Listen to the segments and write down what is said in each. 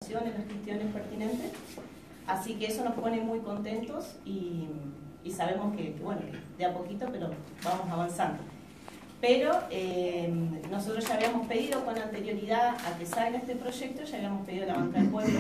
acciones, las gestiones pertinentes. Así que eso nos pone muy contentos y sabemos que, bueno, de a poquito, pero vamos avanzando. Pero nosotros ya habíamos pedido con anterioridad a que salga este proyecto, ya habíamos pedido a la Banca del Pueblo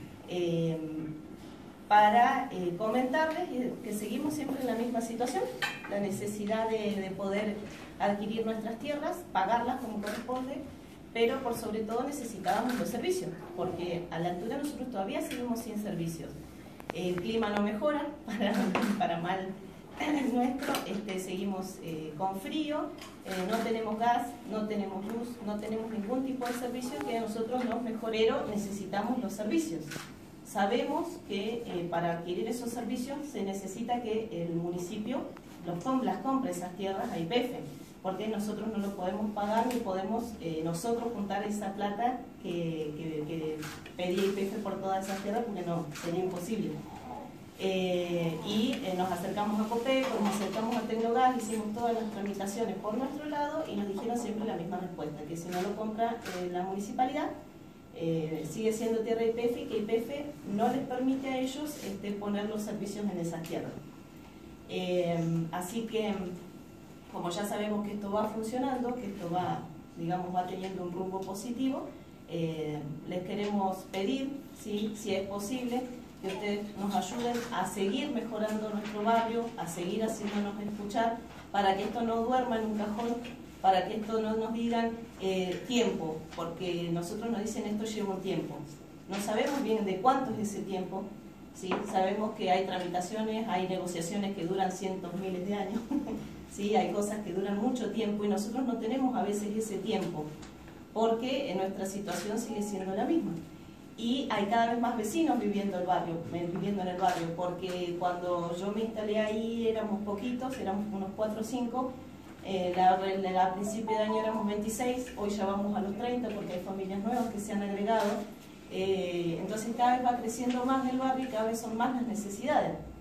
para comentarles que seguimos siempre en la misma situación, la necesidad de poder adquirir nuestras tierras, pagarlas como corresponde, pero por sobre todo necesitábamos los servicios, porque a la altura nosotros todavía seguimos sin servicios. El clima no mejora, para mal nuestro, seguimos con frío, no tenemos gas, no tenemos luz, no tenemos ningún tipo de servicio que a nosotros nos mejore, pero necesitamos los servicios. Sabemos que para adquirir esos servicios se necesita que el municipio las compre esas tierras a YPF, porque nosotros no lo podemos pagar ni podemos nosotros juntar esa plata que pedía YPF por todas esas tierras, porque no, sería imposible. Nos acercamos a Copeco, nos acercamos a Tecnogas, hicimos todas las tramitaciones por nuestro lado y nos dijeron siempre la misma respuesta, que si no lo compra la municipalidad, sigue siendo tierra YPF y que YPF no les permite a ellos poner los servicios en esas tierras. Así que, como ya sabemos que esto va funcionando, que esto va, digamos, va teniendo un rumbo positivo, les queremos pedir, si es posible, que ustedes nos ayuden a seguir mejorando nuestro barrio, a seguir haciéndonos escuchar, para que esto no duerma en un cajón, para que esto no nos digan tiempo, porque nosotros nos dicen esto lleva un tiempo. No sabemos bien de cuánto es ese tiempo, ¿sí? Sabemos que hay tramitaciones, hay negociaciones que duran cientos, miles de años, ¿sí? Hay cosas que duran mucho tiempo y nosotros no tenemos a veces ese tiempo, porque nuestra situación sigue siendo la misma. Y hay cada vez más vecinos viviendo en el barrio, porque cuando yo me instalé ahí éramos poquitos, éramos unos 4 o 5, a principio de año éramos 26, hoy ya vamos a los 30 porque hay familias nuevas que se han agregado, entonces cada vez va creciendo más el barrio y cada vez son más las necesidades.